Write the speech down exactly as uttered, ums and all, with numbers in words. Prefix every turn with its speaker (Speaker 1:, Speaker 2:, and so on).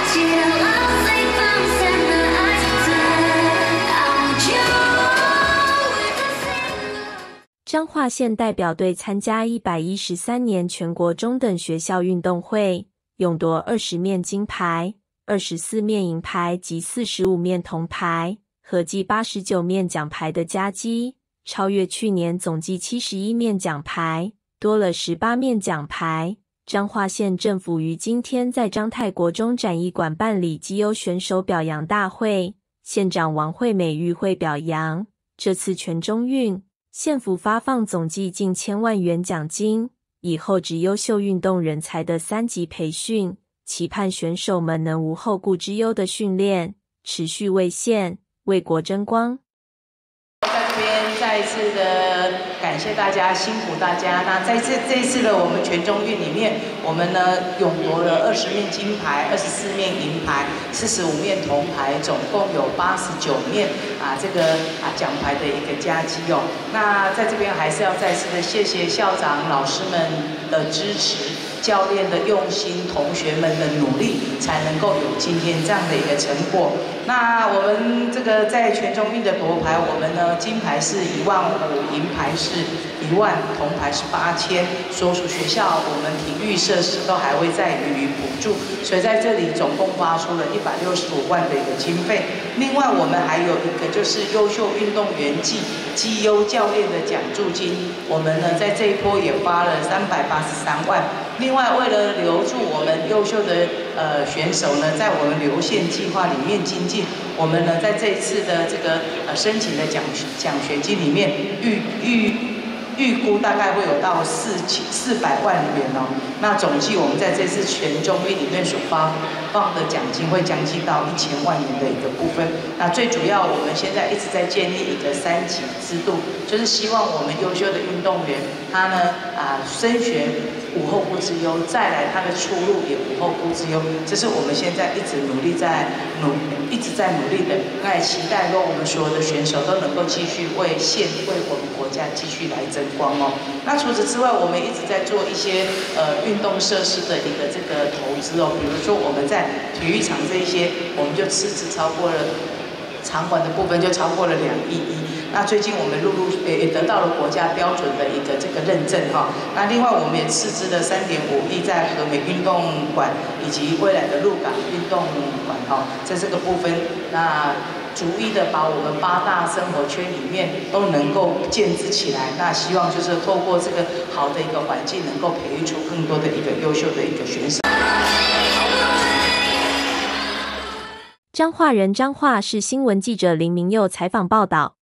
Speaker 1: 记得老最放散的爱在
Speaker 2: 彰化县代表队参加一百一十三年全国中等学校运动会，勇夺二十面金牌、二十四面银牌及四十五面铜牌，合计八十九面奖牌的佳绩，超越去年总计七十一面奖牌，多了十八面奖牌。彰化县政府于今天在彰泰国中展艺馆办理绩优选手表扬大会，县长王惠美与会表扬。这次全中运，县府发放总计近千万元奖金，以厚植优秀运动人才的三级培训，期盼选手们能无后顾之忧的训练，持续为县、为国争光。
Speaker 3: 在这边再一次的感谢大家，辛苦大家。那在这这一次的我们全中运里面，我们呢勇夺了二十面金牌、二十四面银牌、四十五面铜牌，总共有八十九面啊这个啊奖牌的一个佳绩哦。那在这边还是要再次的谢谢校长、老师们的支持。教练的用心，同学们的努力，才能够有今天这样的一个成果。那我们这个在全中运的夺牌，我们呢金牌是一万五，银牌是一万，铜牌是八千。所属学校我们体育设施都还会再予以补助，所以在这里总共发出了一百六十五万的一个经费。另外我们还有一个就是优秀运动员暨绩优教练的奖助金，我们呢在这一波也发了三百八十三万。另外，为了留住我们优秀的呃选手呢，在我们留线计划里面精进，我们呢在这一次的这个呃申请的奖奖学金里面预预预估大概会有到四千四百万元哦。那总计我们在这次全中运里面所发放的奖金会将近到一千万元的一个部分。那最主要，我们现在一直在建立一个三级制度，就是希望我们优秀的运动员他呢啊升学。无后顾之忧，再来他的出路也无后顾之忧，这是我们现在一直努力在努一直在努力的。那也期待说我们所有的选手都能够继续为县为我们国家继续来争光哦。那除此之外，我们一直在做一些呃运动设施的一个这个投资哦，比如说我们在体育场这一些，我们就斥资超过了场馆的部分就超过了两亿一。那最近我们陆陆也也得到了国家标准的一个这个认证哈。那另外我们也斥资了三点五亿在和美运动馆以及未来的鹿港运动馆哈，在这个部分，那逐一的把我们八大生活圈里面都能够建制起来。那希望就是透过这个好的一个环境，能够培育出更多的一个优秀的一个选手。
Speaker 2: 彰化人彰化市新闻记者林明佑采访报道。